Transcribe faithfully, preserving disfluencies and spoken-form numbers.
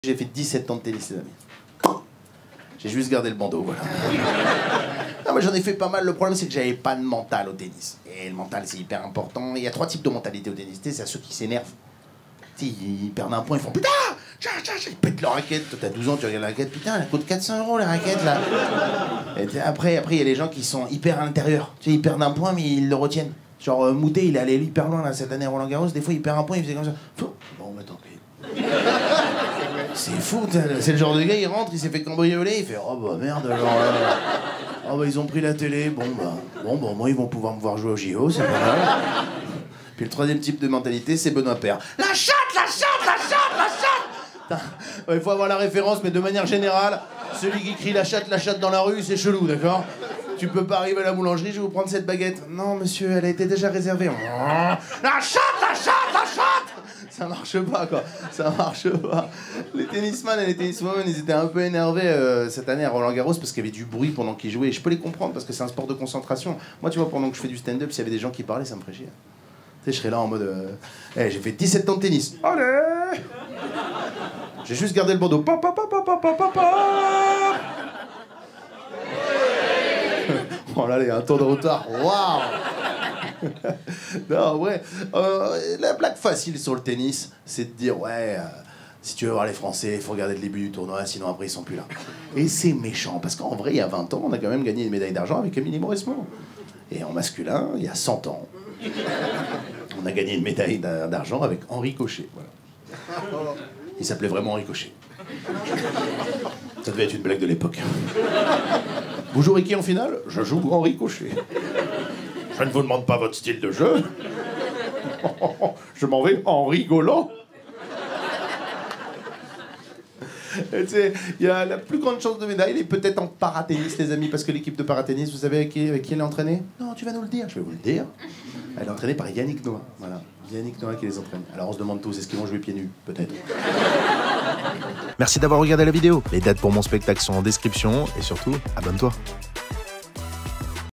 J'ai fait dix-sept ans de tennis, les amis. J'ai juste gardé le bandeau, voilà. Non, mais j'en ai fait pas mal. Le problème, c'est que j'avais pas de mental au tennis. Et le mental, c'est hyper important. Il y a trois types de mentalité au tennis. C'est à ceux qui s'énervent. Ils perdent un point, ils font putain, tcha, tcha, tcha, ils pètent leur raquette. Toi, t'as douze ans, tu regardes la raquette, putain, elle coûte quatre cents euros la raquette là. Et après, après, il y a les gens qui sont hyper à l'intérieur. Tu sais, ils perdent un point, mais ils le retiennent. Genre, euh, Moutet, il est allé hyper loin là, cette année à Roland Garros. Des fois, il perd un point, il faisait comme ça. Bon, bah tant pis. C'est fou, c'est le genre de gars, il rentre, il s'est fait cambrioler, il fait oh bah merde alors là. Oh bah ils ont pris la télé, bon bah bon bah moi ils vont pouvoir me voir jouer au J O, c'est pas mal. Puis le troisième type de mentalité, c'est Benoît Paire. La chatte, la chatte, la chatte, la chatte. Il faut avoir la référence, mais de manière générale, celui qui crie la chatte, la chatte dans la rue, c'est chelou, d'accord? Tu peux pas arriver à la boulangerie, je vais vous prendre cette baguette. Non monsieur, elle a été déjà réservée. La chatte, la chatte, la chatte. Ça marche pas, quoi. Ça marche pas. Les tennisman et les tenniswomen, ils étaient un peu énervés euh, cette année à Roland Garros parce qu'il y avait du bruit pendant qu'ils jouaient. Et je peux les comprendre parce que c'est un sport de concentration. Moi, tu vois, pendant que je fais du stand-up, s'il y avait des gens qui parlaient, ça me ferait chier. Tu sais, je serais là en mode... Euh... Hey, j'ai fait dix-sept ans de tennis. Allez. J'ai juste gardé le bandeau. Pa, pa, pa, pa, pa, pa, pa, pa. Oh là, il y a un temps de retard. Waouh. Non, ouais. Euh, la blague facile sur le tennis, c'est de dire ouais, euh, si tu veux voir les Français, il faut regarder le début du tournoi, sinon après ils sont plus là. Et c'est méchant, parce qu'en vrai, il y a vingt ans, on a quand même gagné une médaille d'argent avec Émilie Mauresmo. Et en masculin, il y a cent ans, on a gagné une médaille d'argent avec Henri Cochet. Voilà. Il s'appelait vraiment Henri Cochet. Ça devait être une blague de l'époque. Vous jouerez qui en finale? Je joue Henri Cochet. Je ne vous demande pas votre style de jeu. Je m'en vais en rigolant. Tu sais, il y a la plus grande chance de médaille, il est peut-être en paratennis, les amis, parce que l'équipe de paratennis, vous savez avec qui, avec qui elle est entraînée? Non, tu vas nous le dire. Je vais vous le dire. Elle est entraînée par Yannick Noah. Voilà, Yannick Noah qui les entraîne. Alors on se demande tous, est-ce qu'ils vont jouer pieds nus? Peut-être. Merci d'avoir regardé la vidéo. Les dates pour mon spectacle sont en description et surtout, abonne-toi.